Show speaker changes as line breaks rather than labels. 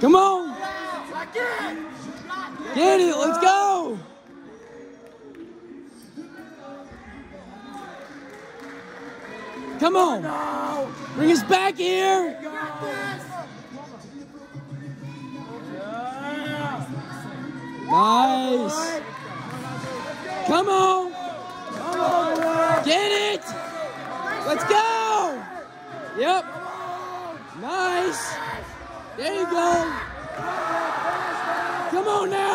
Come on. Get it. Let's go. Come on. Bring us back here. Nice. Come on. Get it. Let's go. Yep. Nice. There you go. Come on now.